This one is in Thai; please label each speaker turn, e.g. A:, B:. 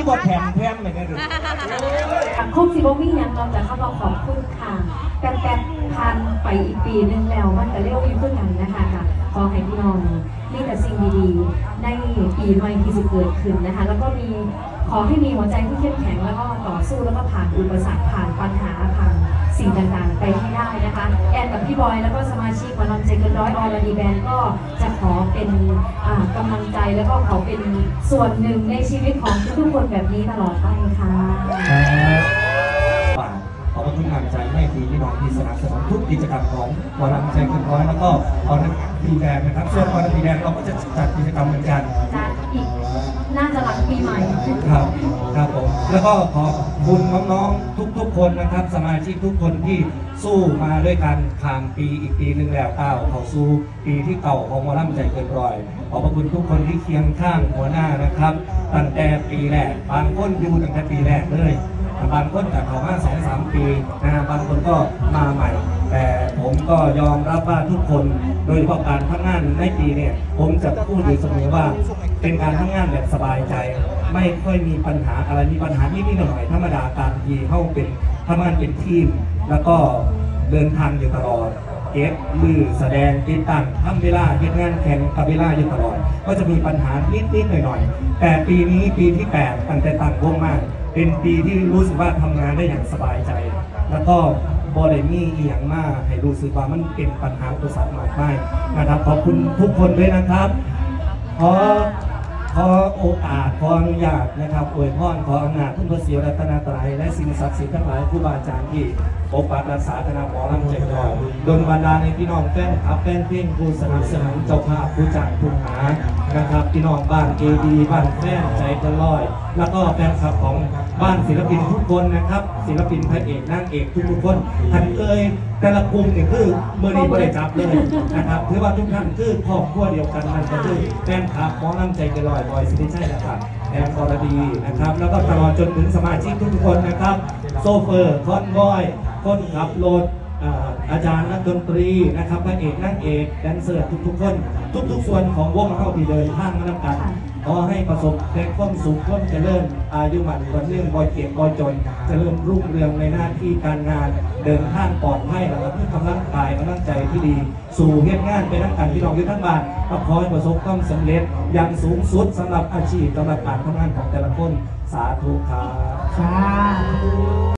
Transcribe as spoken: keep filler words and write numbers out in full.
A: บทแถมแถมเหมือนกันดู
B: ครบสิบวิยังเราจะเข้ามาขอบคุณค่ะแป๊บแป๊บผ่านไปอีกปีนึงแล้วมันจะเร็วยิ่งขึ้นกันนะคะค่ะขอให้พี่น้องมีแต่สิ่งดีๆในปีใหม่ที่จะเกิดขึ้นนะคะแล้วก็มีขอให้มีหัวใจที่เข้มแข็งแล้วก็ต่อสู้แล้วก็ผ่านอุปสรรคผ่านปัญหาผ่านสิ่งต่างๆไปให้ได้นะคะแอนกับพี่บอยแล้วก็สมาชิกวันนอนใจเกินร้อยออร์ดีแบนก็จะขอเป็นกำลังใจแล้วก็ขอเป็นส่วนหนึ่งในชีวิตของทุกคนแบบนี้ตลอดไปค่ะ
A: ขอบคุณทุกกำลังใจให้ทีพี่น้องที่สนับสนุนทุกกิจกรรมของวันนอนใจเกินร้อยแล้วก็ออร์ดีแบนนะครับส่วนออร์ดีแบนเราก็จะจัดกิจกรรมเหมือนกัน
B: อีกน่าจะหลังปีใหม่
A: ครับครับผมแล้วก็ขอบคุณน้องๆทุกๆคนนะครับสมาชิกทุกคนที่สู้มาด้วยกันผ่านปีอีกปีหนึ่งแล้วเก้าเขาสู้ปีที่เก่าของวอลลัมใจเกินร้อยขอบคุณทุกคนที่เคียงข้างหัวหน้านะครับตั้งแต่ปีแรกบางคนอยู่ตั้งแต่ปีแรกเลยบางคนจากเขามาสองสามปีนะบางคนก็มาใหม่แต่ผมก็ยอมรับว่าทุกคนโดยเฉพาะการทำงานในปีเนี่ยผมจะพูดอยู่เสมอว่าเป็นการทำงานแบบสบายใจไม่ค่อยมีปัญหาอะไรมีปัญหานิดๆหน่อยๆธรรมดาการทีเข้าเป็นทำงานเป็นทีมแล้วก็เดินทางอยู่ตลอดเก็บมือแสดงติดตั้งทำเวลาเก็บงานแข่งกับเวลาอยู่ตลอดก็จะมีปัญหานิดๆหน่อยๆแต่ปีนี้ปีที่แปดตั้งแต่ตั้งวงมาเป็นปีที่รู้สึกว่าทำงานได้อย่างสบายใจแล้วก็บอได้มีอีหยังมากให้รู้สึกว่ามันเป็นปัญหาอุปสรรคมากมายนะครับขอบคุณทุกคนด้วยนะครับขอขอโอกาสขออนุญาตนะครับอวยพรขออำนาจทุ่งพระศรีรัตนตรัยและสิ่งศักดิ์สิทธิ์ทั้งหลายผู้บาอาจารย์ที่ปกปักรักษาคณะหมอลำใจเกินร้อยดลบันดาลในพี่น้องแฟนคลับแฟนเพลงผู้สนับสนุนเจ้าภาพผู้จ้างผู้หานะครับพี่น้องบ้านเอดีบ้านแฟนใจเกินร้อยแล้วก็แฟนคลับของบ้านศิลปินทุกคนนะครับศิลปินพระเอกนางเอกทุกๆคนท่านเอ่ยแต่ละกลุ่มเนี่ยคือเมื่อนี้บริจาคเลยนะครับถือว่าทุกท่านคือครอบครัวเดียวกันนั่นก็คือแฟนคลับหมอลำใจเกินร้อยบอยสิริชัยนะครับแอนอรดีนะครับแล้วก็ตลอดจนถึงสมาชิกทุกๆคนนะครับโซเฟอร์คอนบอยคนขับรถอาจารย์นักดนตรีนะครับพระเอกนางเอกแดนเซอร์ทุกๆคนทุกๆส่วนของวงเข้าที่เดินทางมาทำกันขอให้ประสบแต่ความสุขความเจริญอายุมันคนเรื่องบอยเก็บบอยจนเจริญรุ่งเรืองในหน้าที่การงานเดินทางปลอดภัยแล้วก็เพื่อกำลังกายกำลังใจที่ดีสู่เหตุงานเป็นนักการพี่น้องอยู่ทั้งบ้านก็ขอให้ประสบความสำเร็จอย่างสูงสุดสำหรับอาชีพสำหรับการทำงานของแต่ละคนสาธุครับ